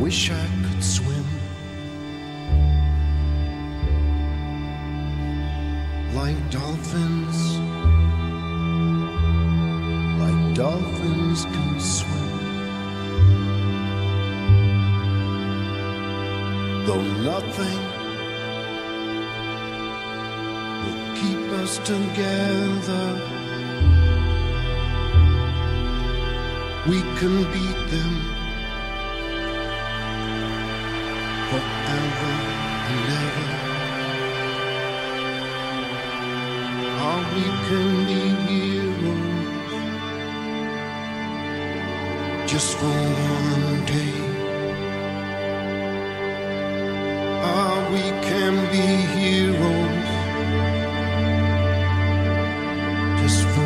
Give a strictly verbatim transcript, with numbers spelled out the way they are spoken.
wish I could swim like dolphins, like dolphins can swim. Though nothing will keep us together, we can beat them forever and ever. Or we can be heroes just for one day. Or we can be heroes just for